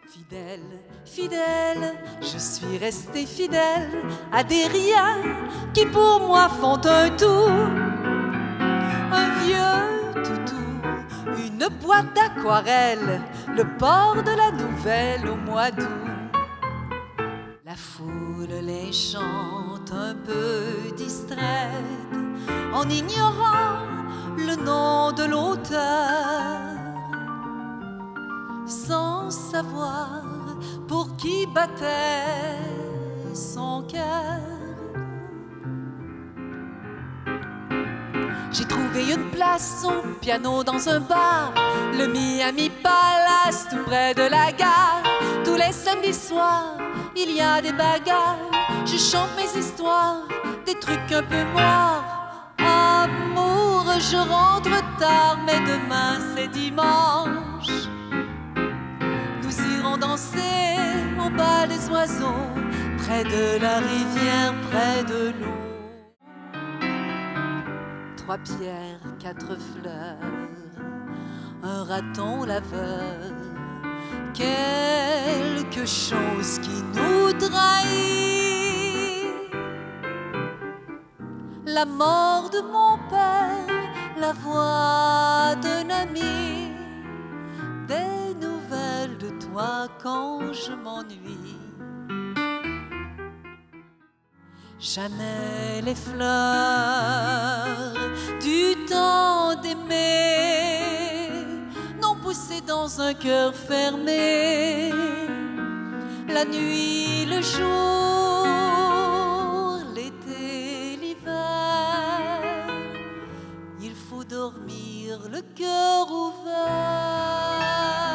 Fidèle, fidèle, je suis restée fidèle à des riens qui pour moi font un tout. Un vieux toutou, une boîte d'aquarelle, le port de la nouvelle au mois d'août. La foule les chante un peu distraite en ignorant le nom de l'auteur, sans savoir pour qui battait son cœur. J'ai trouvé une place au piano dans un bar, le Miami Palace, tout près de la gare. Tous les samedis soirs, il y a des bagarres. Je chante mes histoires, des trucs un peu noirs. Amour, je rentre tard, mais demain c'est dimanche. Nous irons danser au bal des oiseaux, près de la rivière, près de l'eau. 3 pierres, 4 fleurs, un raton laveur, quelque chose qui nous trahit. La mort de mon père, la voix d'un ami, des nouvelles de toi quand je m'ennuie. Jamais les fleurs du temps d'aimer n'ont poussé dans un cœur fermé. La nuit, le jour, l'été, l'hiver, il faut dormir le cœur ouvert.